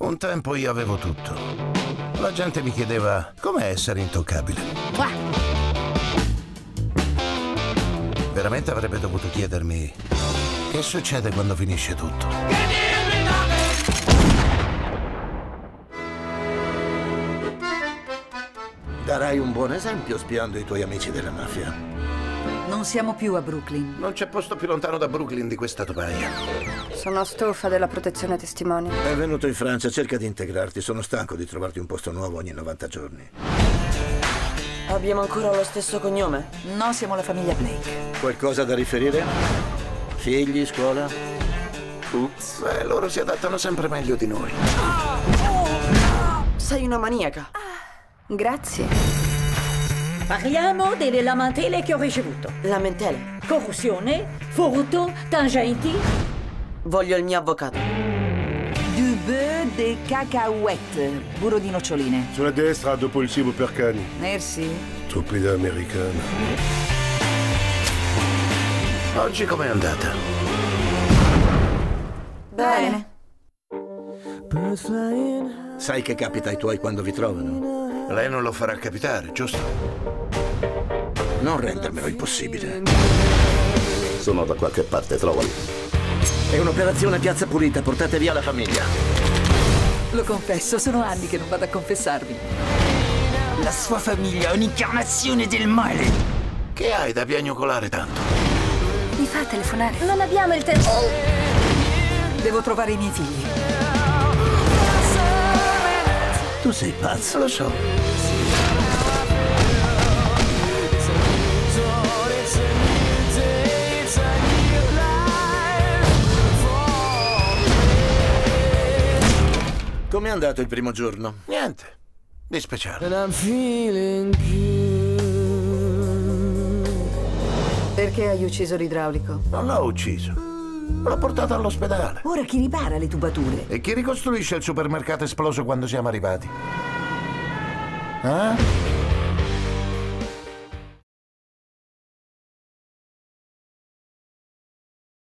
Un tempo io avevo tutto. La gente mi chiedeva come essere intoccabile. Veramente avrebbe dovuto chiedermi che succede quando finisce tutto. Darai un buon esempio spiando i tuoi amici della mafia. Non siamo più a Brooklyn. Non c'è posto più lontano da Brooklyn di questa topaia. Sono stufa della protezione testimoni. È venuto in Francia, cerca di integrarti. Sono stanco di trovarti un posto nuovo ogni 90 giorni. Abbiamo ancora lo stesso cognome? No, siamo la famiglia Blake. Qualcosa da riferire? Figli, scuola? Ups. Loro si adattano sempre meglio di noi. Sei una maniaca. Grazie. Parliamo delle lamentele che ho ricevuto. Lamentele. Corruzione, furto, tangenti. Voglio il mio avvocato. Du beurre de cacahuètes. Burro di noccioline. Sulla destra, dopo il cibo per cani. Merci. Stupida americana. Oggi com'è andata? Bene. Sai che capita ai tuoi quando vi trovano? Lei non lo farà capitare, giusto? Non rendermelo impossibile. Sono da qualche parte, trovali. È un'operazione piazza pulita, portate via la famiglia. Lo confesso, sono anni che non vado a confessarmi. La sua famiglia è un'incarnazione del male. Che hai da piagnucolare tanto? Mi fa telefonare? Non abbiamo il tempo. Devo trovare i miei figli. Tu sei pazzo. Lo so. Com'è andato il primo giorno? Niente di speciale. Perché hai ucciso l'idraulico? Non l'ho ucciso. L'ho portato all'ospedale. Ora chi ripara le tubature? E chi ricostruisce il supermercato esploso quando siamo arrivati? Eh?